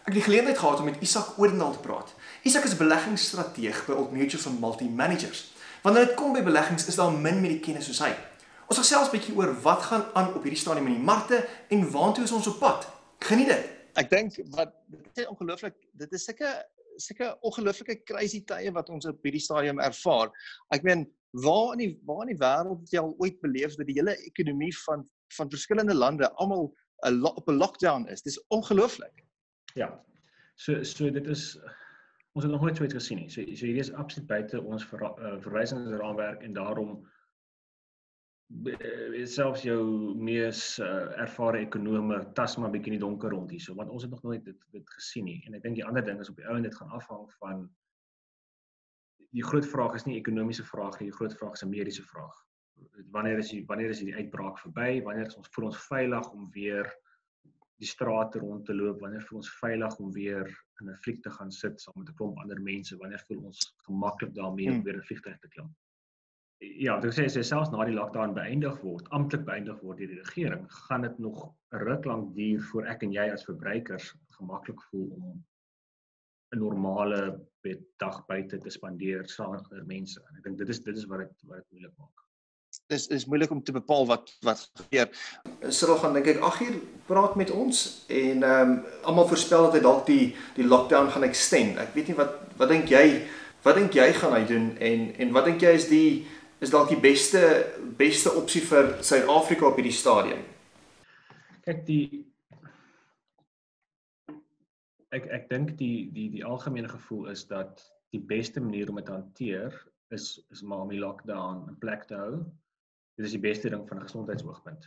Ek het die geleentheid gehad om met Isak Odendaal te praat. Isak is 'n beleggingsstrateeg by Old Mutual van Multi-Managers. Wanneer dit kom by beleggings is daar min met die kennis soos hy. Ons gesels 'n bietjie oor wat gaan aan op hierdie stadium in die markte en waartoe is ons op pad. Geniet dit. Ek dink dit is ongelooflik, dit is sulke ongelooflike crazy tye wat ons op hierdie stadium ervaar. Ek meen, waar in die wêreld het jy al ooit beleef dat die hele ekonomie van verskillende lande almal op 'n lockdown is? Dis ongelooflik. Ja, so dit is, ons het nog nooit so iets gesien nie. So hierdie is absoluut buite ons verwysingsraamwerk en daarom selfs jou mees ervare ekonome tas maar bietjie in die donker rond hierso, want ons het nog nooit dit gesien nie. En ek dink die ander ding is op die ou en dit gaan afhang van die groot vraag is nie ekonomiese vraag nie, die groot vraag is 'n mediese vraag. Wanneer is die uitbraak verby? Wanneer voel ons veilig om weer die strate rond te loop? Wanneer voel ons veilig om weer in 'n vlieg te gaan sit saam met 'n klomp ander mense? Wanneer voel ons gemaklik daarmee om weer 'n vliegtuig te klim? Ja, dit sê selfs na die lockdown amptelik beëindig word deur die regering, gaan dit nog 'n ruk lank duur voor ek en jy as verbruikers gemaklik voel om 'n normale dag buite te spandeer saam met ander mense. En ek dink dit is wat dit moeilik maak. Dit is moeilik om te bepaal wat gebeur. Cyril gaan dink ek 8 uur praat met ons en almal voorspel dat hy dalk die lockdown gaan extend. Ek weet nie wat dink jy gaan hy doen en wat dink jy is dalk die beste opsie vir Suid-Afrika op hierdie stadium? Kyk, ek dink die algemene gevoel is dat die beste manier om dit te hanteer is maar om die lockdown in plek te hou. Dit is die beste ding van 'n gesondheidsoogpunt.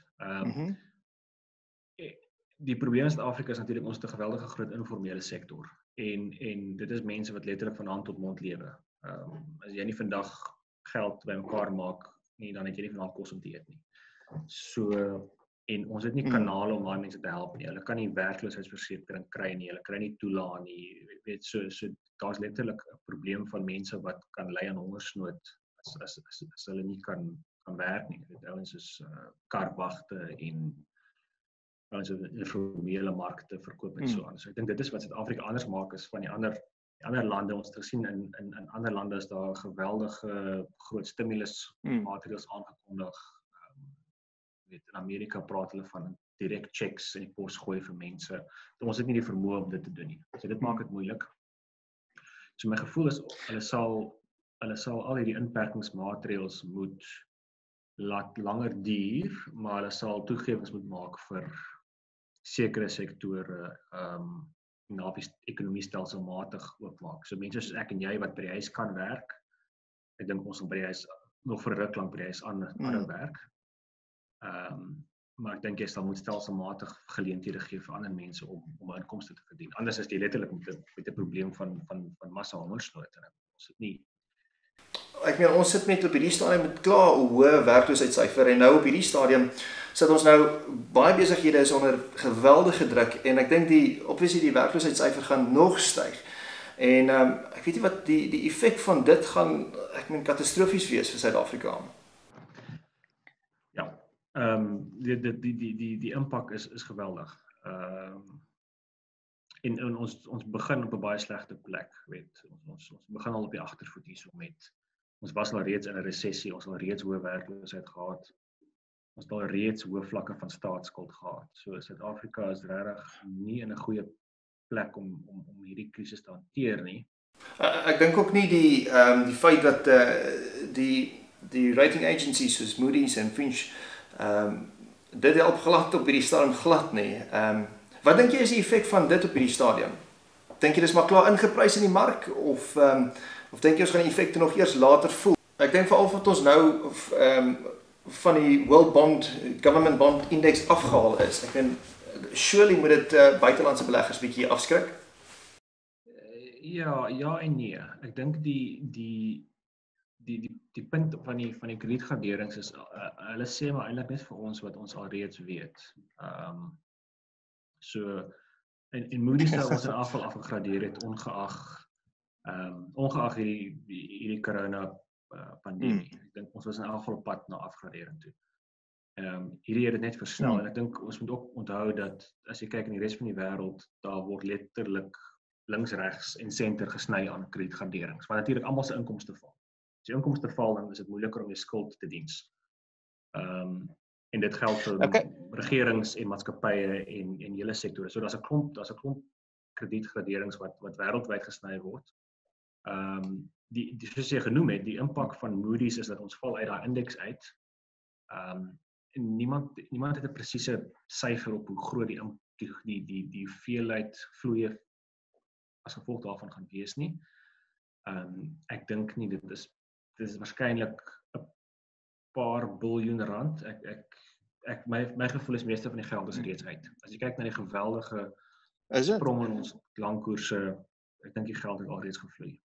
Die probleem in Suid-Afrika is natuurlik ons het 'n geweldige groot informele sektor en dit is mense wat letterlik van hand tot mond lewe. As jy nie vandag geld bymekaar maak nie, dan het jy nie vanaand kos om te eet nie. So en ons het nie kanale om daai mense te help nie. Hulle kan nie werkloosheidsversekering kry nie, hulle kry nie toelaat nie. Jy weet, so daar's letterlik 'n probleem van mense wat kan ly aan hongersnood as hulle nie kan werk nie. Dit ouens is karwagte en ouens wat informele markte verkoop en so aan. So ek dink dit is wat Suid-Afrika anders maak is van die ander lande. Ons het gesien in ander lande is daar geweldige groot stimulus maatreëls aangekondig. In Amerika praat hulle van direk checks in die pos gooi vir mense. Ons het nie die vermoë om dit te doen nie. So dit maak dit moeilik. So my gevoel is hulle sal al hierdie inperkingsmaatreëls moet laat langer duur, maar hulle sal toegewings moet maak vir sekere sektore na die ekonomie stelselmatig oopmaak. So mense soos ek en jy wat by die huis kan werk, ek dink ons sal by die huis nog vir 'n ruk lank by die huis aan werk. Maar ek dink jy sal moet stelselmatig geleenthede gee vir ander mense om inkomste te verdien. Anders is jy letterlik met 'n probleem van massa hongersnood en ons het nie. Ek meen ons sit met op hierdie stadium met klaar 'n hoë werkloosheidssyfer en nou op hierdie stadium sit ons nou baie besighede is onder geweldige druk en ek dink die werkloosheidssyfer gaan nog styg. En ek weet nie wat die effek van dit gaan katastrofies wees vir Suid-Afrika. Ja. Die impak is geweldig. En ons begin op 'n baie slegte plek, weet. Ons begin al op die agtervoet hierso met. Ons was al reeds in 'n resessie, ons het al reeds hoë werkloosheid gehad. Ons het al reeds hoë vlakke van staatsskuld gehad. So Suid-Afrika is regtig nie in 'n goeie plek om hierdie krisis te hanteer nie. Ek dink ook nie die feit dat die rating agencies soos Moody's en Fitch dit help glad op hierdie stadium glad nie. Wat dink jy is die effek van dit op hierdie stadium? Dink jy dis maar klaar ingeprys in die mark of dink jy ons gaan die effekte nog eers later voel? Ek dink veral wat ons nou van die Government Bond Index afgehaal is. Ek dink surely moet dit buitelandse beleggers bietjie afskrik. Ja en nee. Ek dink die punt van die kredietgraderings is hulle sê maar eintlik net vir ons wat ons alreeds weet. So en Moody's sou ons in afval afgegradeer het ongeag hierdie corona pandemie. Ek dink ons was in elk geval op pad na afgradering toe. Hierdie het dit net versnel en ek dink ons moet ook onthou dat as jy kyk in die res van die wêreld, daar word letterlik links, regs en senter gesny aan kredietgraderings, want natuurlik almal se inkomste val. As die inkomste val, dan is dit moeiliker om jou skuld te diens. En dit geld vir regerings en maatskappye en hele sektore. So daar's 'n klomp kredietgraderings wat wêreldwyd gesny word. Soos jy genoem het, die impak van Moody's is dat ons val uit daai indeks uit. En niemand het 'n presiese syfer op hoe groot die hoeveelheid vloeie as gevolg daarvan gaan wees nie. Ek dink nie dit is waarskynlik 'n paar biljoen rand. My gevoel is meeste van die geld is reeds uit. As jy kyk na die geweldige sprong in ons langkoerse, ek dink die geld het alreeds gevloei.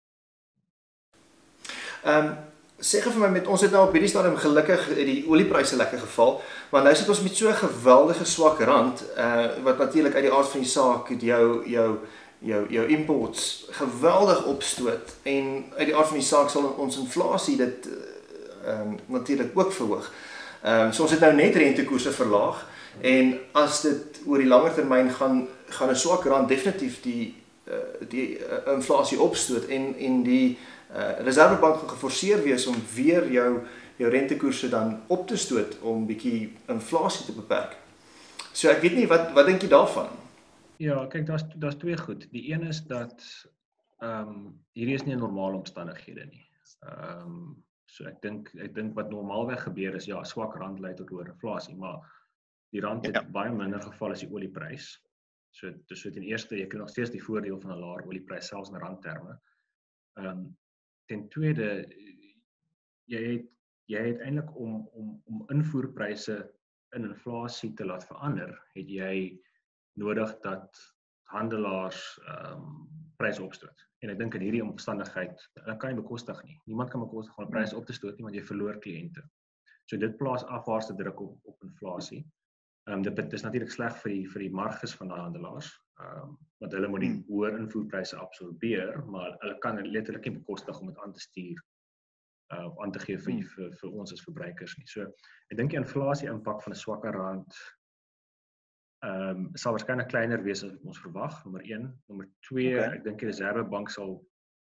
Sê vir my, ons het nou op hierdie stadium gelukkig die oliepryse lekker geval, maar nou sit ons met so 'n geweldige swak rand, wat natuurlik uit die aard van die saak jou imports geweldig opstoot, en uit die aard van die saak sal ons inflasie dit natuurlik ook verhoog. So ons het nou net rentekoerse verlaag, en as dit oor die langer termyn gaan 'n swak rand definitief die inflasie opstoot, en die Reservebank gaan geforseer wees om weer jou rentekoerse dan op te stoot om bietjie inflasie te beperk. So ek weet nie, wat dink jy daarvan? Ja, kyk, daar's twee goed. Die een is dat hierdie is nie 'n normale omstandighede nie. So ek dink wat normaalweg gebeur is, ja, swak rand lei tot hoër inflasie, maar die rand het baie minder geval as die olieprys. So ten eerste, jy kry nog steeds die voordeel van 'n laer olieprys selfs in randterme. Ten tweede, jy het eintlik om invoerpryse in inflasie te laat verander, het jy nodig dat handelaars pryse opstoot. En ek dink in hierdie omstandigheid, hulle kan nie bekostig nie. Niemand kan bekostig om pryse op te stoot nie, want jy verloor kliënte. So dit plaas afwaartse druk op inflasie. Dit is natuurlik sleg vir die marges van daai handelaars, want hulle moet die hoër invoerpryse absorbeer, maar hulle kan letterlik nie bekostig om dit aan te stuur of aan te gee vir ons as verbruikers nie. So ek dink die inflasie impak van 'n swakker rand sal waarskynlik kleiner wees as wat ons verwag, nommer 1. Nommer 2, ek dink die Reservebank sal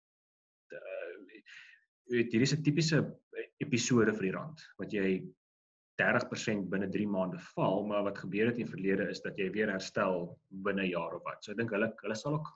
hierdie is 'n tipiese episode vir die rand, wat jy 30% binne 3 maande val, maar wat gebeur het in die verlede is dat jy weer herstel binne 'n jaar of wat. So ek dink hulle sal ook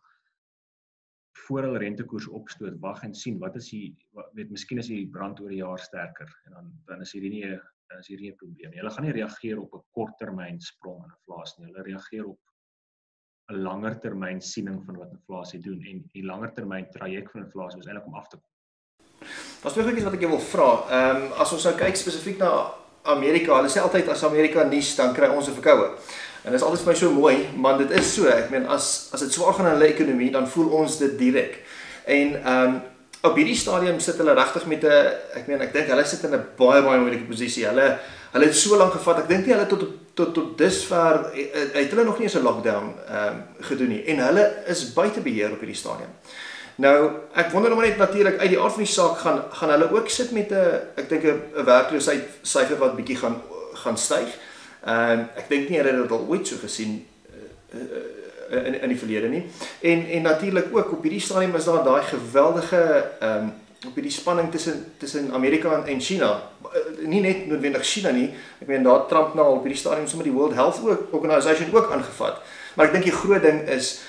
voor hulle rentekoers opstoot, wag en sien wat is miskien is die rand oor die jaar sterker, en dan is hierdie nie 'n probleem nie. Hulle gaan nie reageer op 'n korttermyn sprong in inflasie nie. Hulle reageer op 'n langer termyn siening van wat inflasie doen, en die langer termyn traject van inflasie is eintlik om af te kom. Daar's twee goedjies wat ek jou wil vra. As ons nou kyk spesifiek na Amerika, hulle sê altyd as Amerika nies, dan kry ons 'n verkoue. En dit is altyd vir my so mooi, maar dit is so. Ek meen, as dit swaar gaan in hulle ekonomie, dan voel ons dit direk. En op hierdie stadium sit hulle regtig met 'n, ek dink hulle sit in 'n baie moeilike posisie. Hulle het so lank gevat. Ek dink nie hulle tot dusver het hulle nog nie eens 'n lockdown gedoen nie, en hulle is buite beheer op hierdie stadium. Nou, ek wonder maar net natuurlik uit die aard van die saak gaan hulle ook sit met 'n werkloosheidsyfer wat bietjie gaan styg. Ek dink nie hulle het dit al ooit so gesien in die verlede nie. En natuurlik ook op hierdie stadium is daar daai geweldige op hierdie spanning tussen Amerika en China. Nie net noodwendig China nie. Ek meen daar Trump nou op hierdie stadium sommer die World Health Organization ook aangevat. Maar ek dink die groot ding is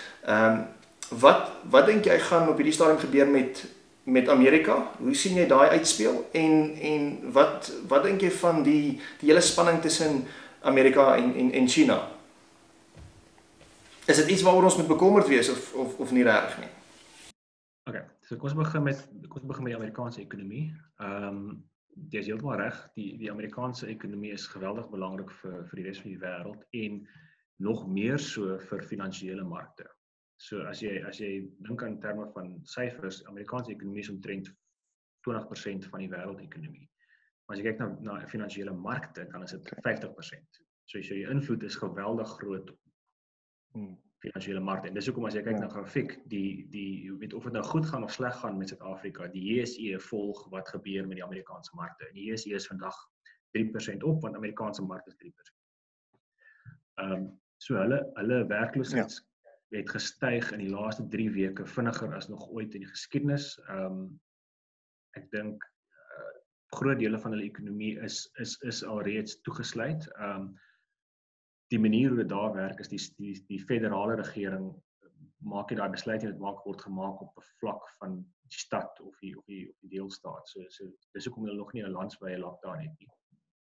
wat dink jy gaan op hierdie stadium gebeur met Amerika? Hoe sien jy daai uitspeel? En wat dink jy van die hele spanning tussen Amerika en China? Is dit iets waaroor ons moet bekommerd wees of nie regtig nie? Okay, so kom ons begin met die Amerikaanse ekonomie. Jy is heeltemal reg, die Amerikaanse ekonomie is geweldig belangrik vir die res van die wêreld, en nog meer so vir finansiële markte. So as jy dink aan terme van syfers, Amerikaanse ekonomie is omtrent 20% van die wêreldekonomie. Maar as jy kyk na finansiële markte, dan is dit 50%. So jou invloed is geweldig groot op finansiële markte. En dis hoekom as jy kyk na grafiek, weet of dit nou goed gaan of sleg gaan met Suid-Afrika, die JSE volg wat gebeur met die Amerikaanse markte. En die JSE is vandag 3% op, want Amerikaanse mark is 3%. So hulle werkloosheid het gestyg in die laaste 3 weke vinniger as nog ooit in die geskiedenis. Ek dink groot dele van hulle ekonomie is alreeds toegesluit. Die manier hoe dit daar werk is die federale regering maak nie daai besluit nie, dit word gemaak op 'n vlak van die stad of die deelstaat. So dis hoekom hulle nog nie 'n landswye lockdown het nie.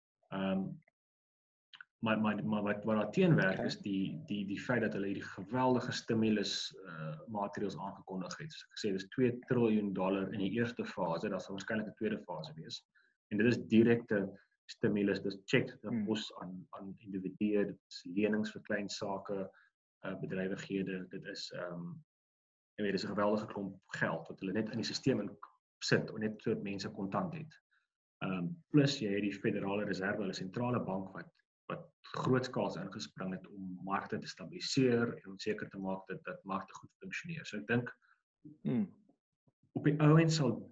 Maar wat daar teenwerk is die feit dat hulle hierdie geweldige stimulus maatreëls aangekondig het. So ek sê dis $2 triljoen in die eerste fase, daar sal waarskynlik 'n tweede fase wees. En dit is direkte stimulus, dis checks pos aan individue, dit is lenings vir klein sake, bedrywighede, dit is dis 'n geweldige klomp geld wat hulle net in die stelsel sit, net sodat mense kontant het. Plus jy het die Federale Reserve, hulle sentrale bank wat grootskaals ingespring het om markte te stabiliseer en om seker te maak dat markte goed funksioneer. So ek dink op die ou end sal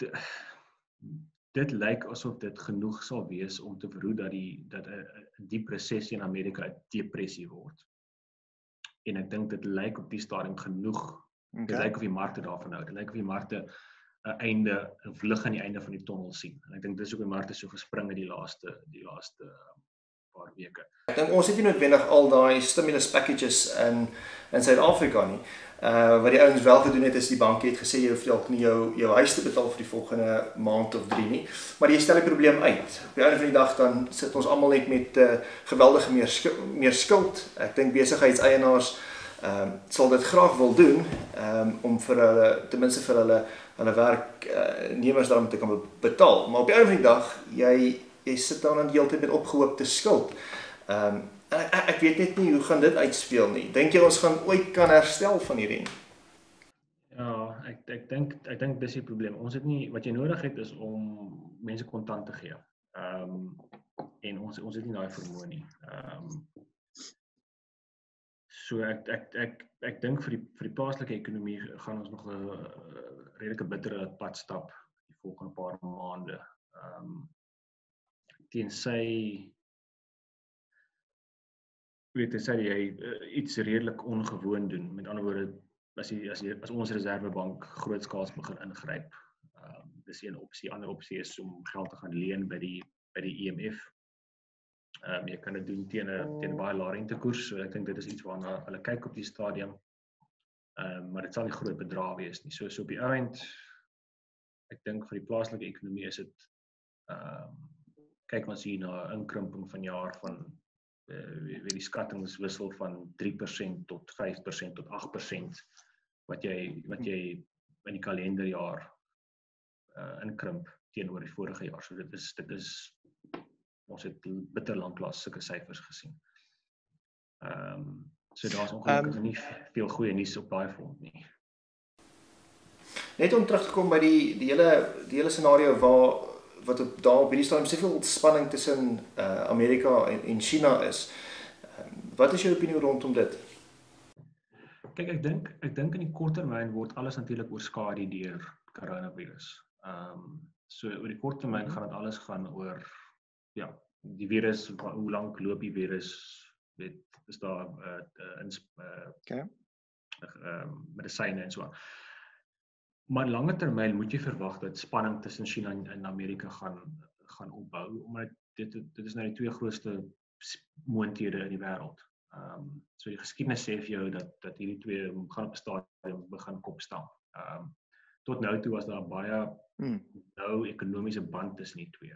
dit lyk asof dit genoeg sal wees om te verhoed dat 'n diep resessie in Amerika 'n depressie word. En ek dink dit lyk op die stadium genoeg. Dit lyk of die markte daarvan hou. Dit lyk of die markte 'n einde, 'n lig aan die einde van die tonnel sien. En ek dink dis ook die markte so gespring in die laaste paar weke. Ek dink ons het nie noodwendig al daai stimulus packages in Suid-Afrika nie. Wat die ouens wel gedoen het is die bank het gesê jy hoef dalk nie jou huis te betaal vir die volgende maand of 3 nie, maar jy stel die probleem uit. Op die einde van die dag dan sit ons almal net met geweldige meer skuld. Ek dink besigheidseienaars sal dit graag wil doen om vir hulle, ten minste vir hulle werknemers daarom te kan betaal. Maar op die einde van die dag jy sit dan die hele tyd met opgehoopte skuld. Ek weet net nie hoe gaan dit uitspeel nie. Dink jy ons gaan ooit kan herstel van hierdie? Ja, ek dink dis die probleem. Ons het nie, wat jy nodig het is om mense kontant te gee. En ons het nie daai vermoë nie. So ek dink vir die plaaslike ekonomie gaan ons nog 'n redelike bittere pad stap die volgende paar maande. Tensy jy iets redelik ongewoon doen. Met ander woorde, as ons reservebank grootskaals begin ingryp, dis een opsie. Ander opsie is om geld te gaan leen by die IMF. Jy kan dit doen teen 'n baie lae rentekoers. So ek dink dit is iets waarna hulle kyk op die stadium. Maar dit sal nie groot bedrae wees nie. So op die ou end, ek dink vir die plaaslike ekonomie is dit kyk ons hier na 'n inkrimping van jaar van die skattings wissel van 3% tot 5% tot 8% wat jy in die kalenderjaar inkrimp teenoor die vorige jaar. So dit is ons het bitter lanklaas sulke syfers gesien. So daar's ongelukkig nie veel goeie nuus op daai front nie. Net om terug te kom by die hele scenario wat daar op hierdie stadium soveel spanning tussen Amerika en China is. Wat is jou opinie rondom dit? Kyk, ek dink in die kort termyn word alles natuurlik oorskadu deur coronavirus. So oor die kort termyn gaan dit alles gaan oor die virus, hoe lank loop die virus, is daar medisyne en so. Maar lange termyn moet jy verwag dat spanning tussen China en Amerika gaan opbou, omdat dit is nou die 2 grootste moondhede in die wêreld. So die geskiedenis sê vir jou dat hierdie 2 gaan op 'n stadium begin kopstamp. Tot nou toe was daar baie nou ekonomiese band tussen die 2.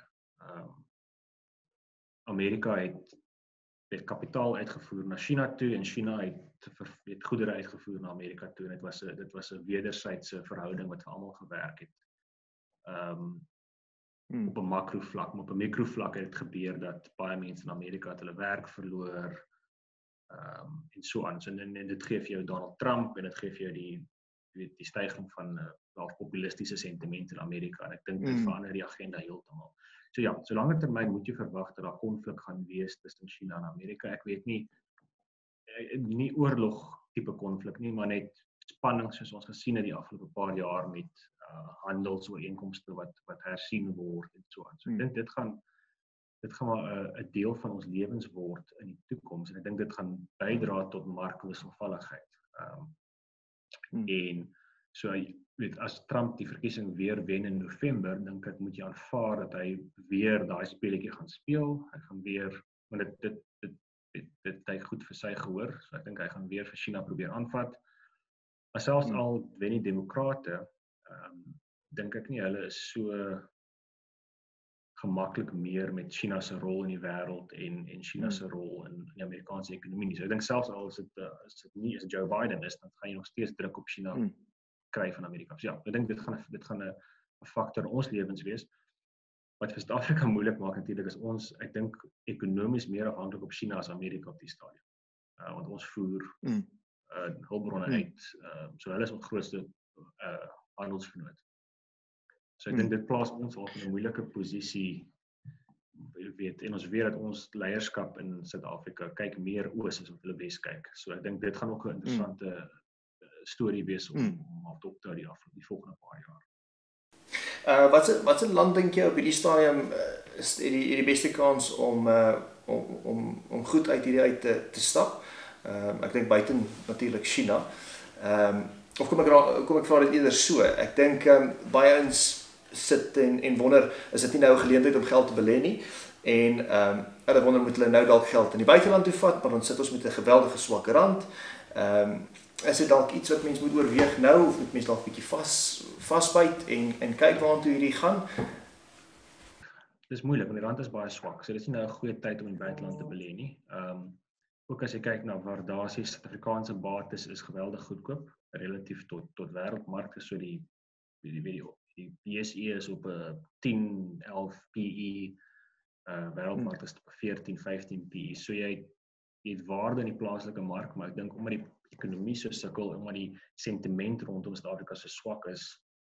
Amerika het kapitaal uitgevoer na China toe en China het goedere uitgevoer na Amerika toe en dit was 'n wederwysige verhouding wat vir almal gewerk het. Op 'n makrovlak, maar op 'n mikrovlak het dit gebeur dat baie mense in Amerika het hulle werk verloor en so aan. En dit gee vir jou Donald Trump en dit gee vir jou die styging van populistiese sentimente in Amerika en ek dink dit verander die agenda heeltemal. So ja, so langer termyn moet jy verwag dat daar konflik gaan wees tussen China en Amerika. Ek weet nie oorlog tipe konflik nie, maar net spanning soos ons gesien het die afgelope paar jaar met handelsooreenkomste wat hersien word en so aan. So ek dink dit gaan dit gaan maar 'n deel van ons lewens word in die toekoms en ek dink dit gaan bydra tot markwisselvalligheid. En so weet as Trump die verkiesing weer wen in November, dink ek moet jy aanvaar dat hy weer daai speletjie gaan speel. Hy gaan weer, want dit hy goed vir sy gehoor, so ek dink hy gaan weer vir China probeer aanvat. Maar selfs al wen die demokrate, dink ek nie hulle is so gemaklik meer met China se rol in die wêreld en China se rol in die Amerikaanse ekonomie nie. So ek dink selfs al is dit nie as Joe Biden is, dan gaan jy nog steeds druk op China kry van Amerika. So ja, ek dink dit gaan 'n faktor in ons lewens wees. Wat vir Suid-Afrika moeilik maak natuurlik is ons, ek dink ekonomies meer afhanklik op China as Amerika op die stadium. Want ons voer hulpbronne uit, so hulle is ons grootste handelsvernoot. So ek dink dit plaas ons al in 'n moeilike posisie, en ons weet dat ons leierskap in Suid-Afrika kyk meer oos as wat hulle Wes kyk. So ek dink dit gaan ook 'n interessante storie wees om af te optel die volgende paar jaar. Wat 'n land dink jy op hierdie stadium is die beste kans om goed uit hierdie uit te stap? Ek dink buiten natuurlik China. Of kom ek vra dit eerder so. Ek dink baie ons sit en wonder, is dit nie nou 'n geleentheid om geld te belê nie? En hulle wonder, moet hulle nou dalk geld in die buiteland toe vat, maar dan sit ons met 'n geweldige swak rand. Is dit dalk iets wat mens moet oorweeg nou, of moet mens dalk 'n bietjie vasbyt en kyk waartoe hierdie gaan? Dis moeilik, want die rand is baie swak, so dit is nie nou 'n goeie tyd om in die buiteland te belê nie. Ook as jy kyk na waardasies, Suid-Afrikaanse bates is geweldig goedkoop, relatief tot wêreldmarkte, so die BSE is op 'n 10, 11 PE, wêreldmark is op 14, 15 PE, so jy het waarde in die plaaslike mark, maar ek dink omdat die ekonomie so sukkel, omdat die sentiment rondom Suid-Afrika so swak is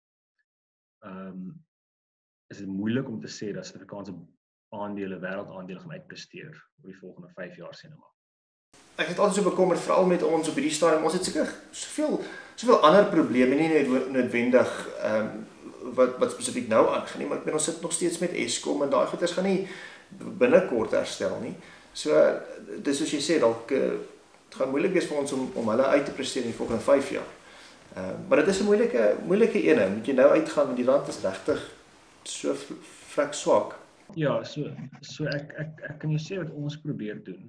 dit moeilik om te sê dat Suid-Afrikaanse aandele, wêreldaandele gaan uitpresteer oor die volgende 5 jaar sien maar. Ek het altyd so bekommerd, veral met ons op hierdie stadium, ons het seker soveel ander probleme, nie noodwendig wat spesifiek nou aangaan nie, maar ek bedoel ons sit nog steeds met Eskom en daai goeders gaan nie binnekort herstel nie. So dis soos jy sê, dalk dit gaan moeilik wees vir ons om hulle uit te presteer in die volgende 5 jaar. Maar dit is 'n moeilike ene. Moet jy nou uitgaan want die rand is regtig so vrek swak. Ja, so ek kan jou sê wat ons probeer doen.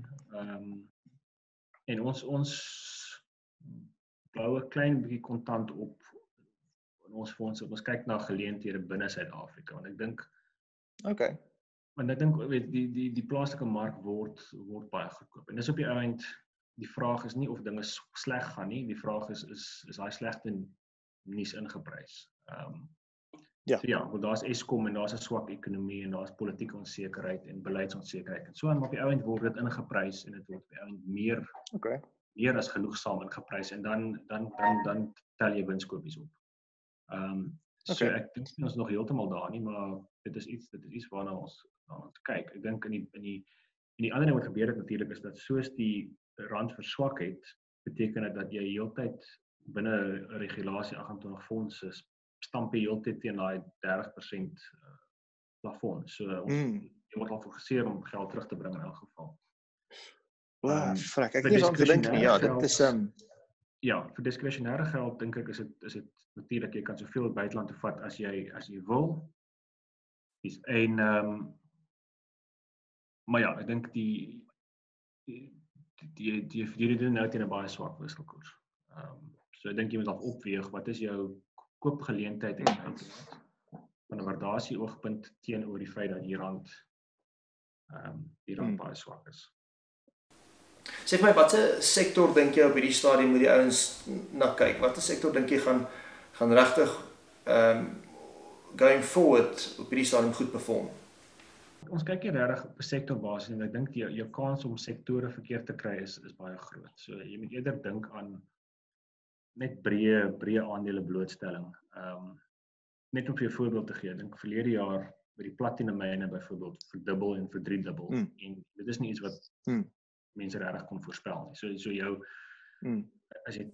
En ons bou 'n klein bietjie kontant op in ons fondse. Ons kyk na geleenthede binne Suid-Afrika, want ek dink want ek dink weet die plaaslike mark word baie goedkoop. En dis op die eind, die vraag is nie of dinge sleg gaan nie, die vraag is daai slegte nuus ingeprys. So ja, want daar's Eskom en daar's 'n swak ekonomie en daar's politieke onsekerheid en beleidsonsekerheid en so aan, maar op die ouend word dit ingeprys en dit word op die ouend meer as genoegsaam ingeprys en dan tel jy winskoopies op. So ek dink ons nog heeltemal daar nie, maar dit is iets waarna ons kyk. Ek dink in die ander ding wat gebeur het natuurlik is dat soos die rand verswak het, beteken dit dat jy heeltyd binne 'n regulasie 28 fondse stamp jy heeltyd teen daai 30% plafon. So jy word al geforseer om geld terug te bring in elk geval. Frek, ek het nie aan gedink nie. Ja, dit is ja, vir diskresionêre geld dink ek is dit natuurlik jy kan soveel buiteland toe vat as jy wil. En maar ja, ek dink die doen nou teen 'n baie swak wisselkoers. So ek dink jy moet dalk opweeg wat is jou koopgeleentheid in die buiteland van 'n waardasie oogpunt teenoor die feit dat die rand baie swak is. Sê vir my, watse sektor dink jy op hierdie stadium moet die ouens na kyk? Watter sektor dink jy gaan regtig going forward op hierdie stadium goed perform? Ons kyk hier regtig op 'n sektorbasis en ek dink jou kans om sektore verkeerd te kry is baie groot. So jy moet eerder dink aan net breë aandele blootstelling. Net om vir 'n voorbeeld te gee, ek dink verlede jaar by die platinumyne byvoorbeeld verdubbel en verdriedubbel. En dit is nie iets wat mense regtig kon voorspel nie. So jou as jy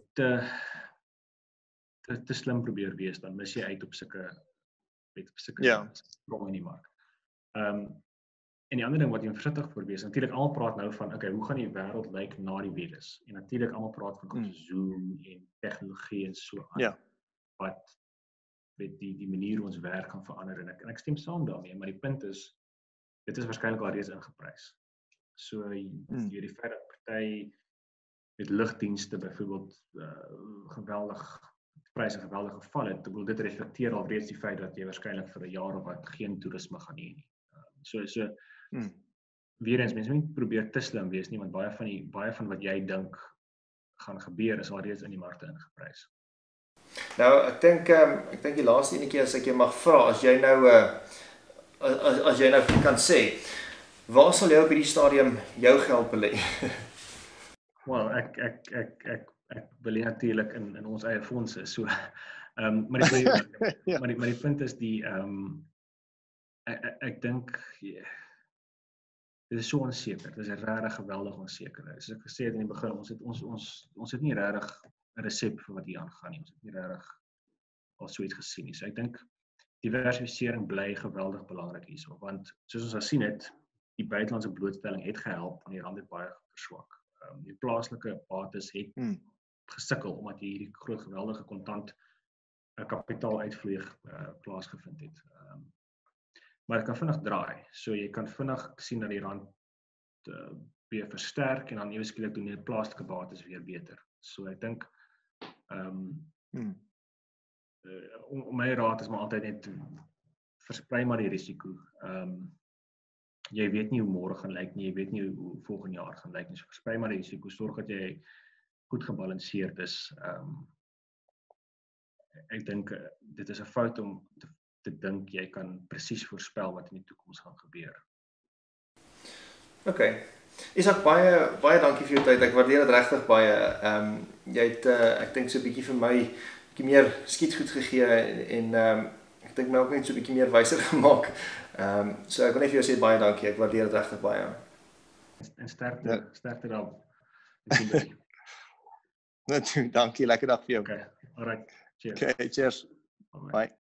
te slim probeer wees, dan mis jy uit op sulke spronge in die mark. En die ander ding wat jy versigtig voor wees, natuurlik almal praat nou van okay, hoe gaan die wêreld lyk na die virus? En natuurlik almal praat van Zoom en tegnologie en so aan. Ja. Wat weet die manier hoe ons werk gaan verander en ek stem saam daarmee, maar die punt is dit is waarskynlik al reeds ingeprys. So deur die feit dat party met ligdienste byvoorbeeld pryse geweldig geval het, ek bedoel dit reflekteer al reeds die feit dat jy waarskynlik vir 'n jaar of wat geen toerisme gaan hê nie. Weer eens, mense moet probeer te slim wees nie, want baie van wat jy dink gaan gebeur is al reeds in die markte ingeprys. Nou, ek dink die laaste enetjie as ek jou mag vra, as jy nou kan sê, waar sal jy op hierdie stadium jou geld belê? Wel, ek belê natuurlik in ons eie fondse, so maar die punt is ek dink dit is so onseker. Dit is regtig geweldig onseker. Soos ek gesê het in die begin, ons het nie regtig 'n resep vir wat hier aangaan nie. Ons het nie regtig al so iets gesien nie. So ek dink diversifisering bly geweldig belangrik hierso, want soos ons gesien het, die buitelandse blootstelling het gehelp en die rand het baie verswak. Die plaaslike bates het gesukkel omdat hierdie groot geweldige kontant kapitaaluitvloei plaasgevind het. Maar dit kan vinnig draai. So jy kan vinnig sien dat die rand weer versterk en dan ewe skielik doen die plaaslike bates weer beter. So ek dink my raad is maar altyd net versprei maar die risiko. Jy weet nie hoe môre gaan lyk nie, jy weet nie hoe volgende jaar gaan lyk nie. So versprei maar die risiko, sorg dat jy goed gebalanseerd is. Ek dink dit is 'n fout om te dink jy kan presies voorspel wat in die toekoms gaan gebeur. Okay. Isak, baie dankie vir jou tyd. Ek waardeer dit regtig baie. Jy het ek dink so 'n bietjie vir my 'n bietjie meer skietgoed gegee en ek dink my ook net so 'n bietjie meer wyser gemaak. So ek wil net vir jou sê baie dankie. Ek waardeer dit regtig baie. En sterkte daar. Dankie, lekker dag vir jou. Okay. Alright. Cheers. Okay, cheers. Bye.